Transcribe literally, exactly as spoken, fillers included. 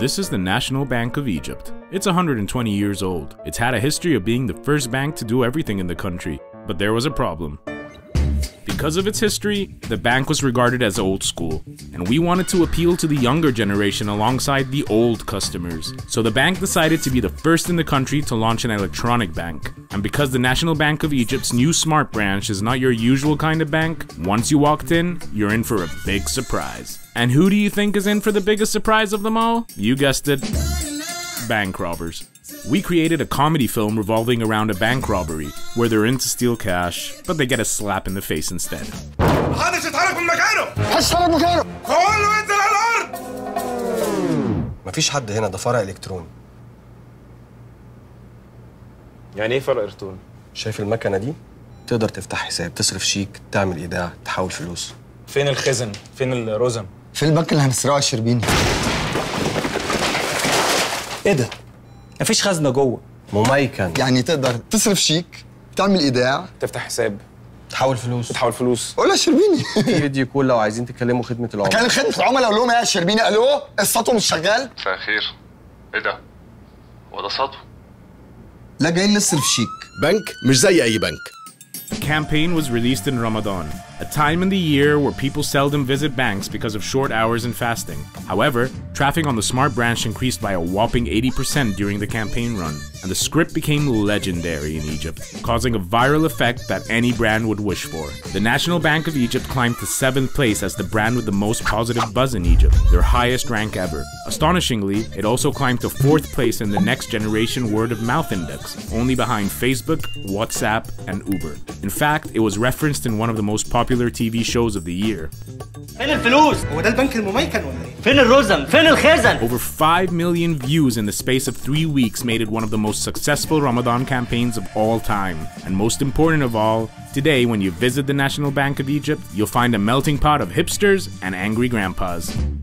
This is the National Bank of Egypt. It's one hundred twenty years old. It's had a history of being the first bank to do everything in the country, but there was a problem. Because of its history, the bank was regarded as old school, and we wanted to appeal to the younger generation alongside the old customers. So the bank decided to be the first in the country to launch an electronic bank. And because the National Bank of Egypt's new Smart branch is not your usual kind of bank, once you walked in, you're in for a big surprise. And who do you think is in for the biggest surprise of them all? You guessed it, bank robbers. We created a comedy film revolving around a bank robbery, where they're in to steal cash, but they get a slap in the face instead. مفيش حد هنا، ده فرع إلكتروني. يعني ايه فرع إلكتروني؟ شايف المكنة دي؟ تقدر تفتح حساب، تصرف شيك، تعمل إيداع، تحول فلوس. فين الخزن؟ فين الرزم؟ في البنك اللي هنسرقه الشربيني. ايه ده؟ مفيش خزنة جوه. مميكن. يعني تقدر تصرف شيك، تعمل ايداع، تفتح حساب، تحول فلوس. تحول فلوس. قول يا شربيني. في فيديو كول لو عايزين تكلموا خدمة العملاء. كان خدمة العملاء اقول لهم ايه يا شربيني؟ الو، السطو مش شغال؟ مساء الخير. ايه ده؟ هو ده سطو؟ لا جايين نصرف شيك. بنك مش زي أي بنك. The campaign was released in Ramadan, a time in the year where people seldom visit banks because of short hours and fasting. However, traffic on the Smart branch increased by a whopping eighty percent during the campaign run, and the script became legendary in Egypt, causing a viral effect that any brand would wish for. The National Bank of Egypt climbed to seventh place as the brand with the most positive buzz in Egypt, their highest rank ever. Astonishingly, it also climbed to fourth place in the Next Generation Word of Mouth Index, only behind Facebook, WhatsApp, and Uber. In fact, it was referenced in one of the most popular T V shows of the year. فين الفلوس؟ هو ده البنك المميكن ولا ايه؟ فين الرزم؟ فين الخزن؟ Over five million views in the space of three weeks made it one of the most successful Ramadan campaigns of all time. And most important of all, today when you visit the National Bank of Egypt, you'll find a melting pot of hipsters and angry grandpas.